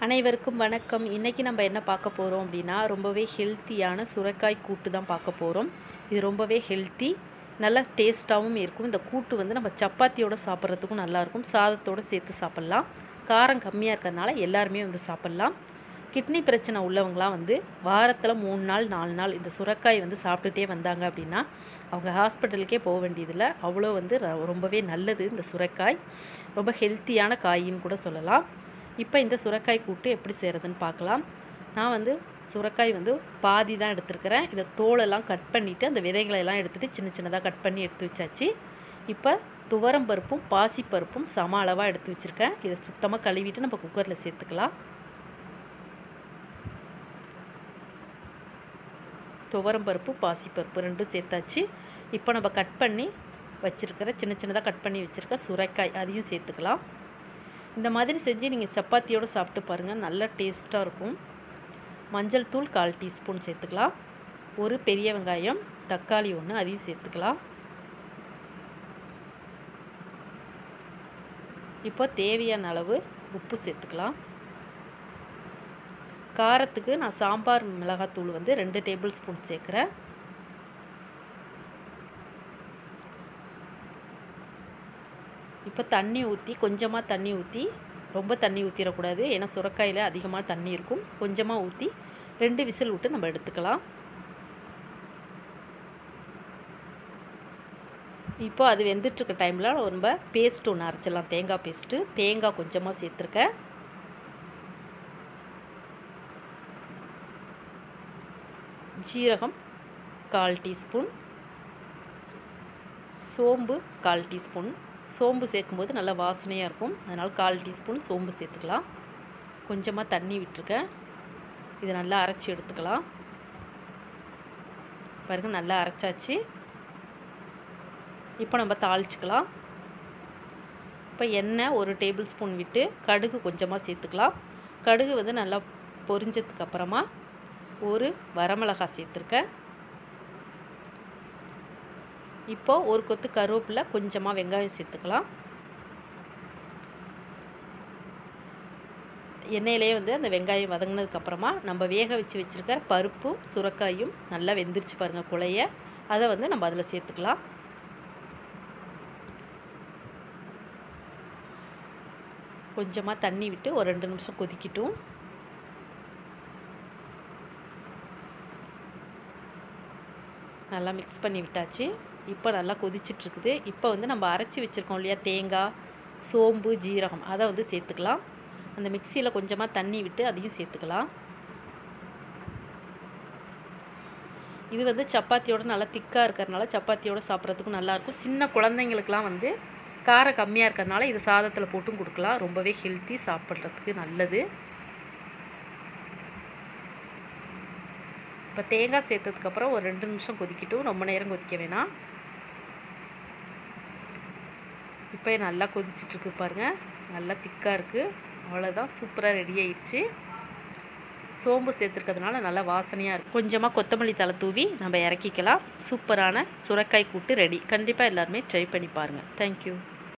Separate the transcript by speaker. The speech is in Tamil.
Speaker 1: அனைவருக்கும் வணக்கம். இன்றைக்கி நம்ம என்ன பார்க்க போகிறோம் அப்படின்னா, ரொம்பவே ஹெல்த்தியான சுரைக்காய் கூட்டு தான் பார்க்க போகிறோம். இது ரொம்பவே ஹெல்த்தி, நல்லா டேஸ்ட்டாகவும் இருக்கும். இந்த கூட்டு வந்து நம்ம சப்பாத்தியோடு சாப்பிட்றதுக்கும் நல்லாயிருக்கும், சாதத்தோடு சேர்த்து சாப்பிட்லாம். காரம் கம்மியாக இருக்கிறதுனால எல்லாருமே வந்து சாப்பிட்லாம். கிட்னி பிரச்சனை உள்ளவங்களாம் வந்து வாரத்தில் 3 நாள் 4 நாள் இந்த சுரைக்காய் வந்து சாப்பிட்டுட்டே வந்தாங்க அப்படின்னா அவங்க ஹாஸ்பிட்டலுக்கே போக வேண்டியதில்லை. அவ்வளோ வந்து ரொம்பவே நல்லது. இந்த சுரைக்காய் ரொம்ப ஹெல்த்தியான காயின்னு கூட சொல்லலாம். இப்போ இந்த சுரைக்காய் கூட்டு எப்படி செய்கிறதுன்னு பார்க்கலாம். நான் வந்து சுரைக்காய் வந்து பாதி தான் எடுத்துருக்கிறேன். இதை தோலெல்லாம் கட் பண்ணிவிட்டு அந்த விதைகளெல்லாம் எடுத்துகிட்டு சின்ன சின்னதாக கட் பண்ணி எடுத்து வச்சாச்சு. இப்போ துவரம்பருப்பும் பாசிப்பருப்பும் சம அளவாக எடுத்து வச்சுருக்கேன். இதை சுத்தமாக கழுவிட்டு நம்ம குக்கரில் சேர்த்துக்கலாம். துவரம்பருப்பு பாசிப்பருப்பு ரெண்டும் சேர்த்தாச்சு. இப்போ நம்ம கட் பண்ணி வச்சுருக்கிற சின்ன சின்னதாக கட் பண்ணி வச்சுருக்க சுரைக்காய் அதையும் சேர்த்துக்கலாம். இந்த மாதிரி செஞ்சு நீங்கள் சப்பாத்தியோடு சாப்பிட்டு பாருங்கள், நல்ல டேஸ்ட்டாக இருக்கும். மஞ்சள் தூள் 1/4 டீஸ்பூன் சேர்த்துக்கலாம். ஒரு பெரிய வெங்காயம், தக்காளி 1 அதையும் சேர்த்துக்கலாம். இப்போ தேவையான அளவு உப்பு சேர்த்துக்கலாம். காரத்துக்கு நான் சாம்பார் மிளகாத்தூள் வந்து 2 டேபிள் ஸ்பூன் சேர்க்குறேன். இப்போ தண்ணி ஊற்றி கொஞ்சமாக தண்ணி ஊற்றி, ரொம்ப தண்ணி ஊற்றிடக்கூடாது, ஏன்னா சுரைக்காயில் அதிகமாக தண்ணி இருக்கும். கொஞ்சமாக ஊற்றி 2 விசில் விட்டு நம்ம எடுத்துக்கலாம். இப்போ அது வெந்துட்டுருக்க டைமில் நம்ம பேஸ்ட் ஒன்று அரைச்சிடலாம். தேங்காய் பேஸ்ட்டு, தேங்காய் கொஞ்சமாக சேர்த்துருக்கேன். ஜீரகம் 1/4 டீஸ்பூன், சோம்பு 1/4 டீஸ்பூன். சோம்பு சேர்க்கும்போது நல்லா வாசனையாக இருக்கும், அதனால் 1/4 டீஸ்பூன் சோம்பு சேர்த்துக்கலாம். கொஞ்சமாக தண்ணி விட்டுருக்கேன். இதை நல்லா அரைச்சி எடுத்துக்கலாம். பாருங்கள், நல்லா அரைச்சாச்சு. இப்போ நம்ம தாளிச்சிக்கலாம். இப்போ எண்ணெய் 1 டேபிள் ஸ்பூன் விட்டு கடுகு கொஞ்சமாக சேர்த்துக்கலாம். கடுகு வந்து நல்லா பொரிஞ்சதுக்கப்புறமா ஒரு வரமிளகாய் சேர்த்துருக்கேன். இப்போது ஒரு கொத்து கருவேப்பிலை, கொஞ்சமாக வெங்காயம் சேர்த்துக்கலாம். எண்ணெயிலே வந்து அந்த வெங்காயம் வதங்கினதுக்கப்புறமா நம்ம வேக வச்சுருக்கிற பருப்பும் சுரைக்காயும் நல்லா வெந்துருச்சு பாருங்கள் குழைய. அதை வந்து நம்ம அதில் சேர்த்துக்கலாம். கொஞ்சமாக தண்ணி விட்டு ஒரு 2 நிமிஷம் கொதிக்கட்டும். நல்லா மிக்ஸ் பண்ணி விட்டாச்சு. இப்போ நல்லா கொதிச்சிட்ருக்குது. இப்போ வந்து நம்ம அரைச்சி வச்சுருக்கோம் இல்லையா, தேங்காய், சோம்பு, ஜீரகம், அதை வந்து சேர்த்துக்கலாம். அந்த மிக்சியில் கொஞ்சமாக தண்ணி விட்டு அதையும் சேர்த்துக்கலாம். இது வந்து சப்பாத்தியோடு நல்லா திக்காக இருக்கிறதுனால சப்பாத்தியோடு சாப்பிட்றதுக்கும் நல்லாயிருக்கும். சின்ன குழந்தைங்களுக்கெலாம் வந்து காரம் கம்மியாக இருக்கிறதுனால இது சாதத்தில் போட்டும் கொடுக்கலாம். ரொம்பவே ஹெல்த்தி, சாப்பிட்றதுக்கு நல்லது. இப்போ தேங்காய் சேர்த்ததுக்கப்புறம் ஒரு 2 நிமிஷம் கொதிக்கட்டும், ரொம்ப நேரம் கொதிக்க வேணாம். இப்போ நல்லா கொதிச்சிட்ருக்கு பாருங்கள், நல்லா திக்காக இருக்குது. அவ்வளோதான், சூப்பராக ரெடி ஆயிடுச்சு. சோம்பு சேர்த்துருக்கிறதுனால நல்லா வாசனையாக இருக்கும். கொஞ்சமாக கொத்தமல்லி தழை தூவி நம்ம இறக்கிக்கலாம். சூப்பரான சுரைக்காய் கூட்டு ரெடி. கண்டிப்பாக எல்லாருமே ட்ரை பண்ணி பாருங்கள். தேங்க்யூ.